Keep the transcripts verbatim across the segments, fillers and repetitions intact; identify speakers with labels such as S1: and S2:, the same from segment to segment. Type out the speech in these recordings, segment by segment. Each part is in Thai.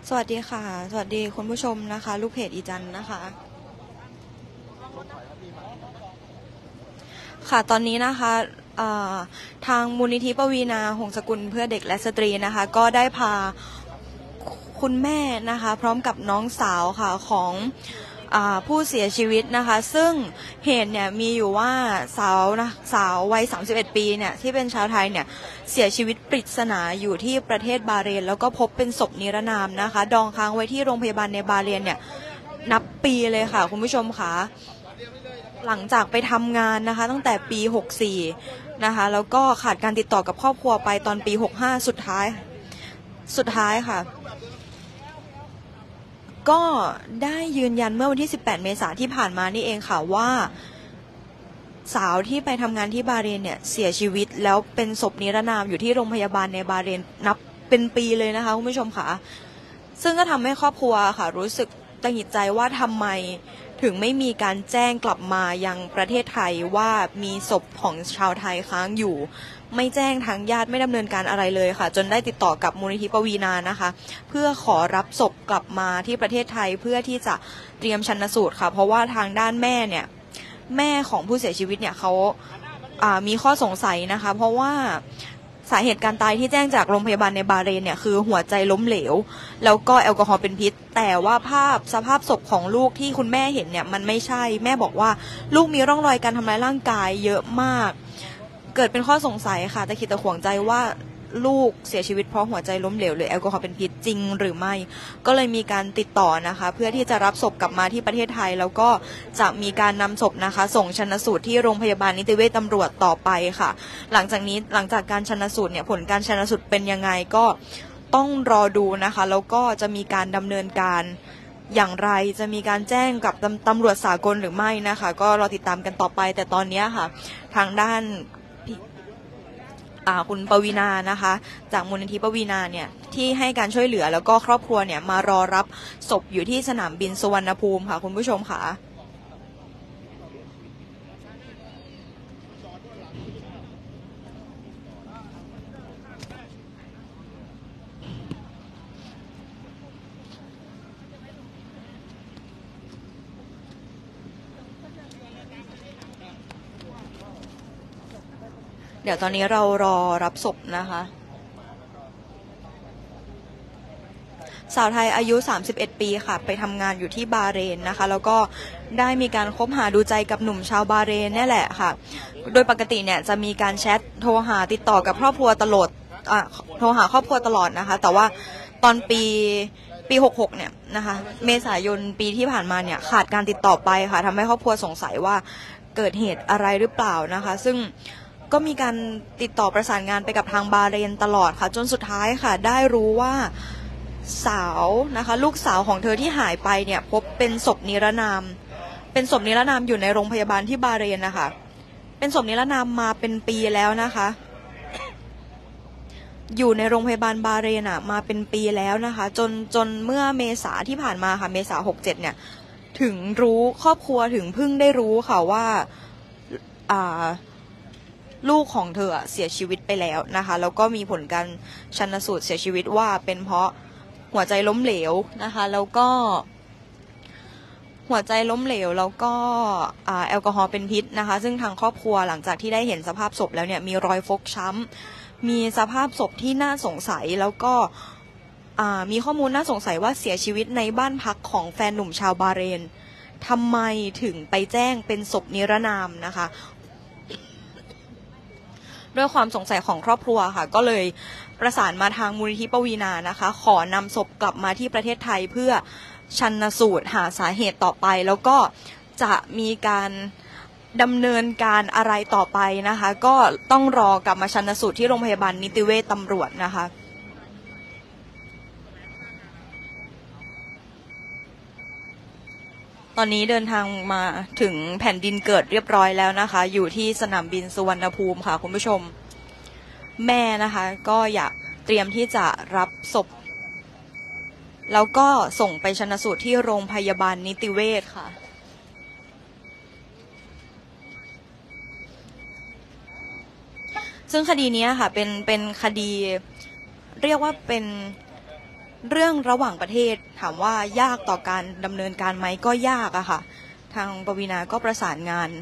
S1: สวัสดีค่ะสวัสดีคุณผู้ชมนะคะลูกเพจอีจันนะคะค่ะตอนนี้นะคะทางมูลนิธิปวีณาหงสกุลเพื่อเด็กและสตรีนะคะก็ได้พาคุณแม่นะคะพร้อมกับน้องสาวค่ะของผู้เสียชีวิตนะคะซึ่งเหตุเนี่ยมีอยู่ว่าสาวนะสาววัยสามสิบเอ็ดปีเนี่ยที่เป็นชาวไทยเนี่ยเสียชีวิตปริศนาอยู่ที่ประเทศบาห์เรนแล้วก็พบเป็นศพนิรนามนะคะดองค้างไว้ที่โรงพยาบาลในบาห์เรนเนี่ยนับปีเลยค่ะคุณผู้ชมค่ะหลังจากไปทำงานนะคะตั้งแต่ปีหกสี่นะคะแล้วก็ขาดการติดต่อกับครอบครัวไปตอนปีหกห้าสุดท้ายสุดท้ายค่ะก็ได้ยืนยันเมื่อวันที่สิบแปดเมษายนที่ผ่านมานี่เองค่ะว่าสาวที่ไปทำงานที่บาห์เรนเนี่ยเสียชีวิตแล้วเป็นศพนิรนามอยู่ที่โรงพยาบาลในบาห์เรนนับเป็นปีเลยนะคะคุณผู้ชมค่ะซึ่งก็ทำให้ครอบครัวค่ะรู้สึกตังหิดใจว่าทำไมถึงไม่มีการแจ้งกลับมายังประเทศไทยว่ามีศพของชาวไทยค้างอยู่ไม่แจ้งทางญาติไม่ดำเนินการอะไรเลยค่ะจนได้ติดต่อกับมูลนิธิปวีณานะคะเพื่อขอรับศพกลับมาที่ประเทศไทยเพื่อที่จะเตรียมชันสูตรค่ะเพราะว่าทางด้านแม่เนี่ยแม่ของผู้เสียชีวิตเนี่ยเขาามีข้อสงสัยนะคะเพราะว่าสาเหตุการตายที่แจ้งจากโรงพยาบาลในบาห์เรนเนี่ยคือหัวใจล้มเหลวแล้วก็แอลกอฮอล์เป็นพิษแต่ว่าภาพสภาพศพของลูกที่คุณแม่เห็นเนี่ยมันไม่ใช่แม่บอกว่าลูกมีร่องรอยการทำร้ายร่างกายเยอะมากเกิดเป็นข้อสงสัยค่ะแต่คิดตะขวงใจว่าลูกเสียชีวิตเพราะหัวใจล้มเหลวหรือแอลกอฮอล์เป็นพิษจริงหรือไม่ก็เลยมีการติดต่อนะคะเพื่อที่จะรับศพกลับมาที่ประเทศไทยแล้วก็จะมีการนำศพนะคะส่งชันสูตรที่โรงพยาบาลนิติเวชตำรวจต่อไปค่ะหลังจากนี้หลังจากการชันสูตรเนี่ยผลการชันสูตรเป็นยังไงก็ต้องรอดูนะคะแล้วก็จะมีการดำเนินการอย่างไรจะมีการแจ้งกับตำรวจสากลหรือไม่นะคะก็รอติดตามกันต่อไปแต่ตอนนี้ค่ะทางด้านคุณปวีณานะคะจากมูลนิธิปวีณาเนี่ยที่ให้การช่วยเหลือแล้วก็ครอบครัวเนี่ยมารอรับศพอยู่ที่สนามบินสุวรรณภูมิค่ะคุณผู้ชมค่ะเดี๋ยวตอนนี้เรารอรับศพนะคะสาวไทยอายุสามสิบเอ็ดปีค่ะไปทำงานอยู่ที่บาห์เรนนะคะแล้วก็ได้มีการคบหาดูใจกับหนุ่มชาวบาห์เรนนี่แหละค่ะโดยปกติเนี่ยจะมีการแชทโทรหาติดต่อกับครอบครัวตลอดอ่ะโทรหาครอบครัวตลอดนะคะแต่ว่าตอนปีปีหกหกเนี่ยนะคะเมษายนปีที่ผ่านมาเนี่ยขาดการติดต่อไปค่ะทำให้ครอบครัวสงสัยว่าเกิดเหตุอะไรหรือเปล่านะคะซึ่งก็มีการติดต่อประสานงานไปกับทางบาห์เรนตลอดค่ะจนสุดท้ายค่ะได้รู้ว่าสาวนะคะลูกสาวของเธอที่หายไปเนี่ยพบเป็นศพนิรนามเป็นศพนิรนามอยู่ในโรงพยาบาลที่บาห์เรนนะคะเป็นศพนิรนามมาเป็นปีแล้วนะคะอยู่ในโรงพยาบาลบาห์เรนอ่ะมาเป็นปีแล้วนะคะจนจนเมื่อเมษาที่ผ่านมาค่ะเมษาหกเจ็ดเนี่ยถึงรู้ครอบครัวถึงเพิ่งได้รู้ค่ะว่าอ่าลูกของเธอเสียชีวิตไปแล้วนะคะแล้วก็มีผลการชันสูตรเสียชีวิตว่าเป็นเพราะหัวใจล้มเหลวนะคะแล้วก็หัวใจล้มเหลวแล้วก็แอลกอฮอล์เป็นพิษนะคะซึ่งทางครอบครัวหลังจากที่ได้เห็นสภาพศพแล้วเนี่ยมีรอยฟกช้ำมีสภาพศพที่น่าสงสัยแล้วก็มีข้อมูลน่าสงสัยว่าเสียชีวิตในบ้านพักของแฟนหนุ่มชาวบาห์เรนทำไมถึงไปแจ้งเป็นศพนิรนามนะคะด้วยความสงสัยของครอบครัวค่ะก็เลยประสานมาทางมูลนิธิปวีณานะคะขอนำศพกลับมาที่ประเทศไทยเพื่อชันสูตรหาสาเหตุต่อไปแล้วก็จะมีการดำเนินการอะไรต่อไปนะคะก็ต้องรอกลับมาชันสูตรที่โรงพยาบาลนิติเวชตำรวจนะคะตอนนี้เดินทางมาถึงแผ่นดินเกิดเรียบร้อยแล้วนะคะอยู่ที่สนามบินสุวรรณภูมิค่ะคุณผู้ชมแม่นะคะก็อยากเตรียมที่จะรับศพแล้วก็ส่งไปชันสูตรที่โรงพยาบาลนิติเวชค่ะซึ่งคดีนี้ค่ะเป็นเป็นคดีเรียกว่าเป็นเรื่องระหว่างประเทศถามว่ายากต่อการดำเนินการไหมก็ยากอะค่ะทางปวีณาก็ประสานงาน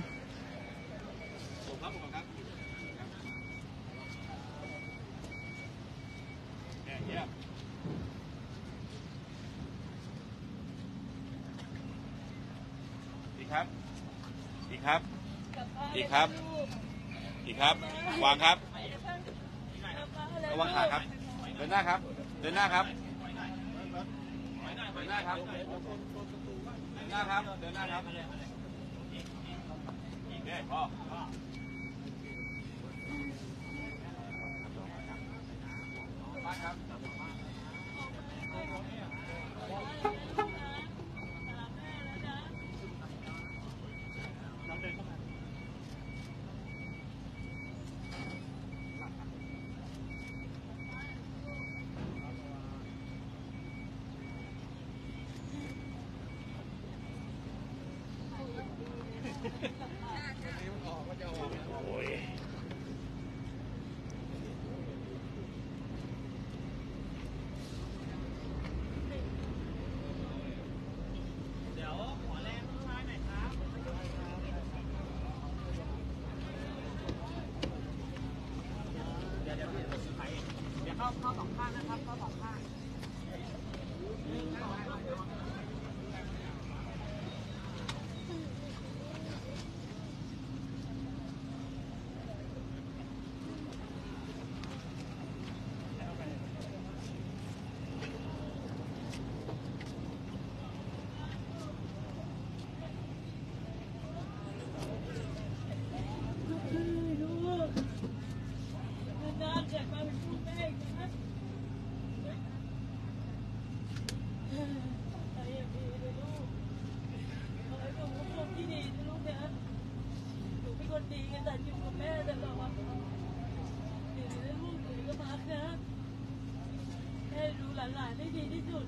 S2: อีกครับอีกครับอีกครับอีกครับวางครับระวังขาครับเดินหน้าครับเดินหน้าครับเดินหน้าครับเดินหน้าครับเดินหน้าครับเด้พ่อมาครับเข้าสองข้างนะครับเข้าสองข้างดีกันแต่อยู่กับแม่แต่เราอะเดี๋ยวลูกหนูก็พักนะแม่ดูหลานๆได้ดีที่สุด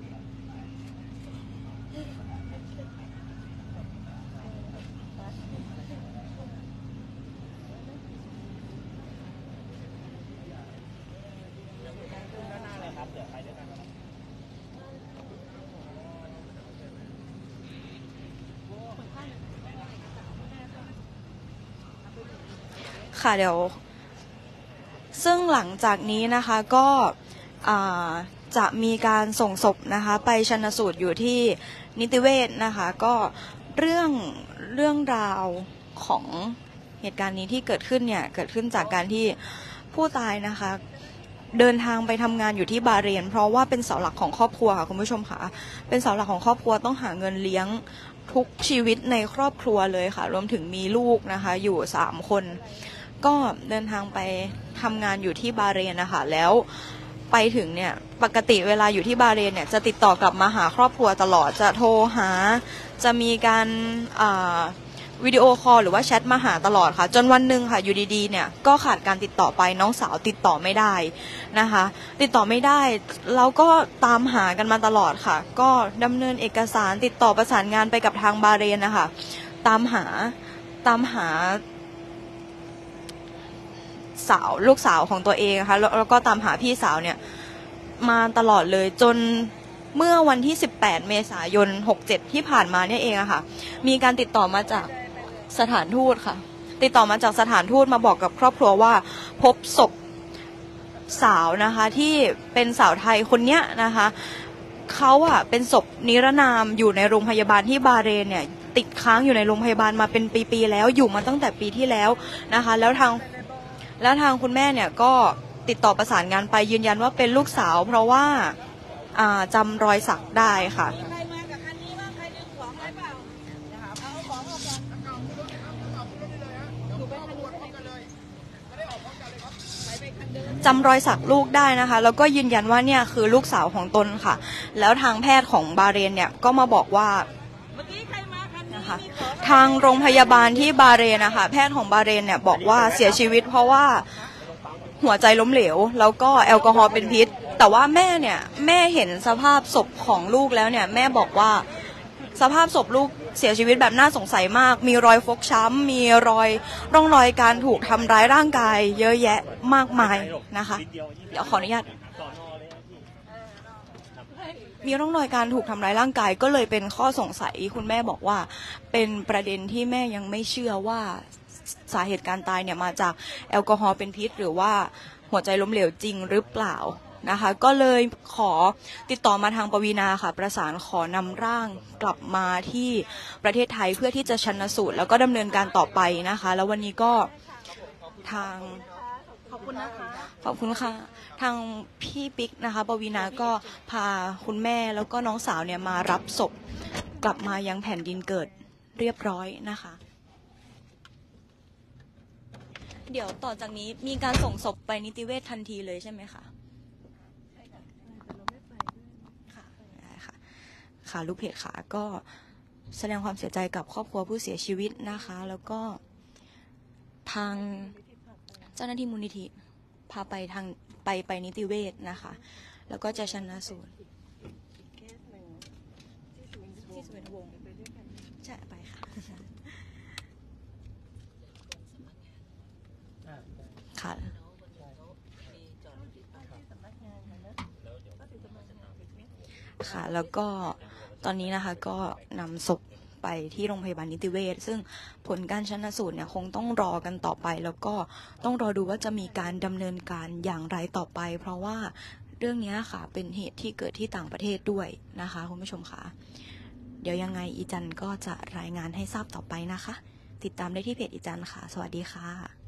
S1: ค่ะเดี๋ยวซึ่งหลังจากนี้นะคะก็จะมีการส่งศพนะคะไปชันสูตรอยู่ที่นิติเวชนะคะก็เรื่องเรื่องราวของเหตุการณ์นี้ที่เกิดขึ้นเนี่ยเกิดขึ้นจากการที่ผู้ตายนะคะเดินทางไปทำงานอยู่ที่บาห์เรนเพราะว่าเป็นเสาหลักของครอบครัวค่ะคุณผู้ชมค่ะเป็นเสาหลักของครอบครัวต้องหาเงินเลี้ยงทุกชีวิตในครอบครัวเลยค่ะรวมถึงมีลูกนะคะอยู่สามคนก็เดินทางไปทำงานอยู่ที่บาห์เรนนะคะแล้วไปถึงเนี่ยปกติเวลาอยู่ที่บาห์เรนเนี่ยจะติดต่อกลับมาหาครอบครัวตลอดจะโทรหาจะมีการวิดีโอคอลหรือว่าแชทมาหาตลอดค่ะจนวันหนึ่งค่ะอยู่ดีๆเนี่ยก็ขาดการติดต่อไปน้องสาวติดต่อไม่ได้นะคะติดต่อไม่ได้เราก็ตามหากันมาตลอดค่ะก็ดำเนินเอกสารติดต่อประสานงานไปกับทางบาห์เรนนะคะตามหาตามหาสาวลูกสาวของตัวเองนะคะแล้วก็ตามหาพี่สาวเนี่ยมาตลอดเลยจนเมื่อวันที่สิบแปดเมษายนหกเจ็ดที่ผ่านมาเนี่ยเองอะค่ะมีการติดต่อมาจากสถานทูตค่ะติดต่อมาจากสถานทูตมาบอกกับครอบครัวว่าพบศพสาวนะคะที่เป็นสาวไทยคนเนี้ยนะคะเขาอะเป็นศพนิรนามอยู่ในโรงพยาบาลที่บาห์เรนเนี่ยติดค้างอยู่ในโรงพยาบาลมาเป็นปีๆแล้วอยู่มาตั้งแต่ปีที่แล้วนะคะแล้วทางแล้วทางคุณแม่เนี่ยก็ติดต่อประสานงานไปยืนยันว่าเป็นลูกสาวเพราะว่าจำรอยสักได้ค่ะจำรอยสักลูกได้นะคะแล้วก็ยืนยันว่าเนี่ยคือลูกสาวของตนค่ะแล้วทางแพทย์ของบาห์เรนเนี่ยก็มาบอกว่านะคะทางโรงพยาบาลที่บาห์เรนนะคะแพทย์ของบาห์เรนเนี่ยบอกว่าเสียชีวิตเพราะว่าหัวใจล้มเหลวแล้วก็แอลกอฮอล์เป็นพิษแต่ว่าแม่เนี่ยแม่เห็นสภาพศพของลูกแล้วเนี่ยแม่บอกว่าสภาพศพลูกเสียชีวิตแบบน่าสงสัยมากมีรอยฟกช้ำมีรอยร่องรอยการถูกทำร้ายร่างกายเยอะแยะมากมายนะคะเดี๋ยวขออนุญาตมีร่องรอยการถูกทำร้ายร่างกายก็เลยเป็นข้อสงสัยคุณแม่บอกว่าเป็นประเด็นที่แม่ยังไม่เชื่อว่าสาเหตุการตายเนี่ยมาจากแอลกอฮอล์เป็นพิษหรือว่าหัวใจล้มเหลวจริงหรือเปล่านะคะก็เลยขอติดต่อมาทางปวีณาค่ะประสานขอนำร่างกลับมาที่ประเทศไทยเพื่อที่จะชันสูตรแล้วก็ดำเนินการต่อไปนะคะแล้ววันนี้ก็ทางขอบคุณนะคะขอบคุณค่ะทางพี่ปิ๊กนะคะปวีณาก็พาคุณแม่แล้วก็น้องสาวเนี่ยมารับศพกลับมายังแผ่นดินเกิดเรียบร้อยนะคะเดี๋ยวต่อจากนี้มีการส่งศพไปนิติเวชทันทีเลยใช่ไหมคะค่ะได้ค่ะค่ะลูกเพจค่ะก็แสดงความเสียใจกับครอบครัวผู้เสียชีวิตนะคะแล้วก็ทางเจ้าหน้าที่มูลนิธิพาไปทางไปไปนิติเวชนะคะแล้วก็จะชันสูตรที่สุวรรณวงศ์ใช่ไปค่ะค่ะค่ะแล้วก็ตอนนี้นะคะก็นำศพไปที่โรงพยาบาลนิติเวชซึ่งผลการชันสูตรเนี่ยคงต้องรอกันต่อไปแล้วก็ต้องรอดูว่าจะมีการดำเนินการอย่างไรต่อไปเพราะว่าเรื่องนี้ค่ะเป็นเหตุที่เกิดที่ต่างประเทศด้วยนะคะคุณผู้ชมค่ะเดี๋ยวยังไงอีจันก็จะรายงานให้ทราบต่อไปนะคะติดตามได้ที่เพจอีจันค่ะสวัสดีค่ะ